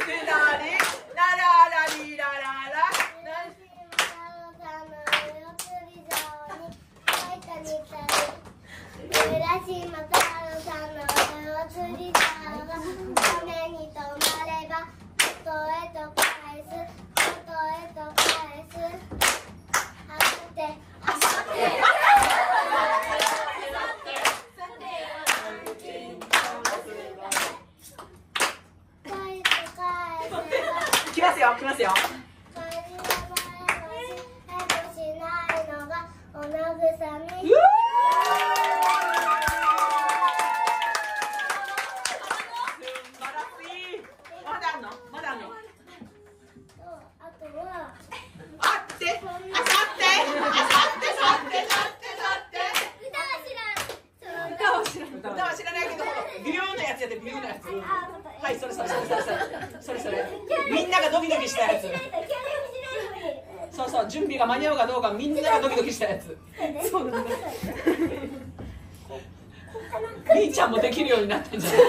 来ますよ、来ますよ。歌は知らないけど、微妙なやつやで、微妙なやつ。はい、それ。みんながドキドキしたやつ。そう、準備が間に合うかどうか、みんながドキドキしたやつ。そうなんだ。みーちゃんもできるようになったんじゃない。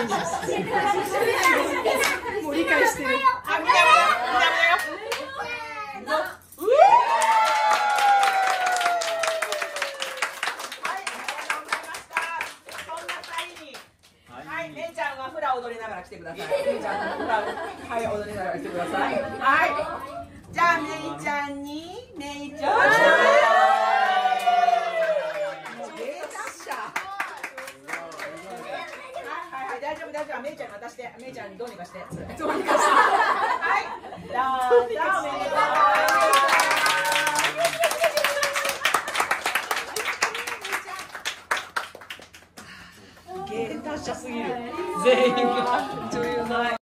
もう理解してる。あ、みんなだよ。めいちゃんはフラ踊りながら来てください。めいちゃんはフラ、はい、踊りながら来てください。はい。じゃあめいちゃんに、めいちゃん。もう芸達者。はい、大丈夫。めいちゃんに渡して、めいちゃんにどうにかして。はい。どうぞ。めいちゃん。芸達者すぎる。全員が。